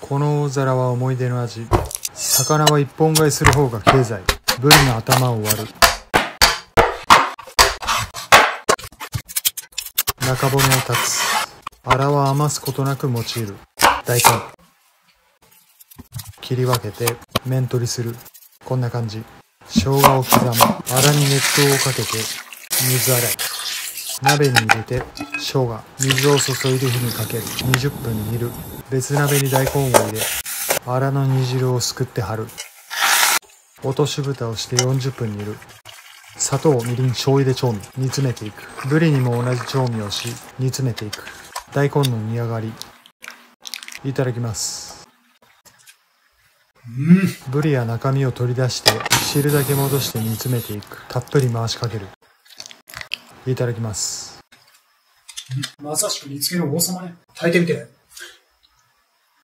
この大皿は思い出の味。魚は一本買いする方が経済。ブリの頭を割る。中骨を断つ。アラは余すことなく用いる。大根。切り分けて面取りする。こんな感じ。生姜を刻む。アラに熱湯をかけて水洗い。鍋に入れて生姜、水を注いで火にかける。20分煮る。別鍋に大根を入れ、アラの煮汁をすくって張る。落とし蓋をして40分煮る。砂糖、みりん、醤油で調味。煮詰めていく。ブリにも同じ調味をし、煮詰めていく。大根の煮上がり。いただきます。ブリや中身を取り出して、汁だけ戻して煮詰めていく。たっぷり回しかける。いただきます。 まさしく煮付けの王様ね。炊いてみて。